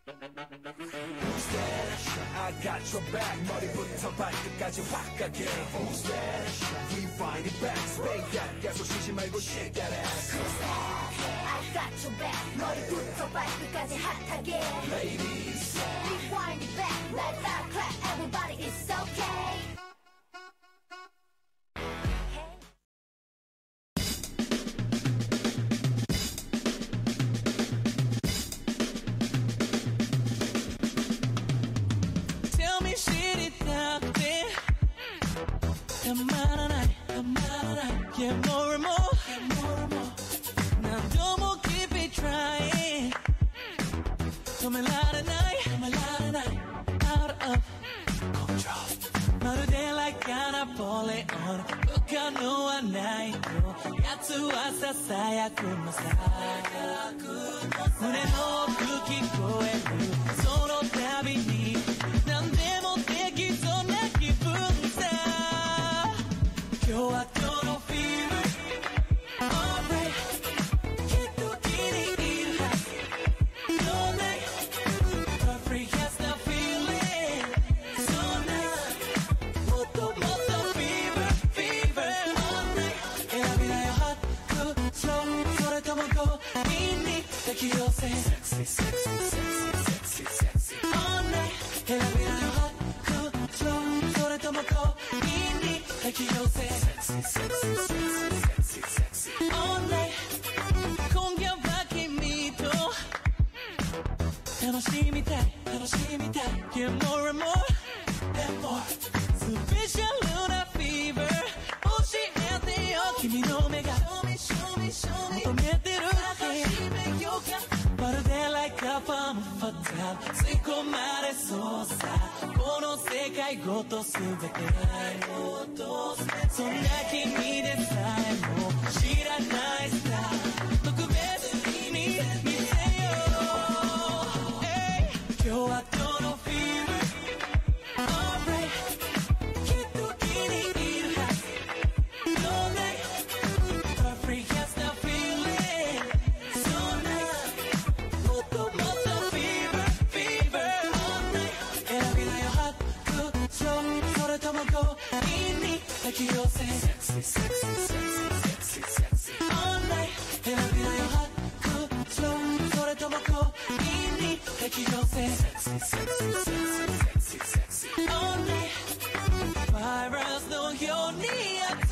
I got your back 머리부터 발끝까지 확 가게 Who's that? Rewind it back Spake that 계속 쉬지 말고 shake that ass I got your back 머리부터 발끝까지 핫하게 Ladies Rewind it back Let that clap Everybody it's okay Yeah, more and more. Now don't more keep it trying. Come a lot of night, out of control. まるで like an Apollo on 他のはないとやつはささやくのさ胸の奥聞こえるその度に何でもできそうな気分さ今日はこのフィールSexy, sexy, sexy, sexy All night 選びなよ hot, cool, slow それともこういいに適応せ Sexy, sexy, sexy, sexy All night 今夜は君と楽しみたい Yeah, more and more and more スペシャルなフィーバー教えてよ君の目が求めてるまるで like a femme fatale 吸い込まれそうさこの世界ごとすべてそんな君でさえも知らないスター特別に見せよう、今日はこのフィール Alright きっと気に入るはず No night Perfect as the feeling Sexy, sexy, sexy, sexy All night 選びなよ hot, cool, slow それともこういいに適応せ Sexy, sexy, sexy, sexy, sexy All night ファイバーズのように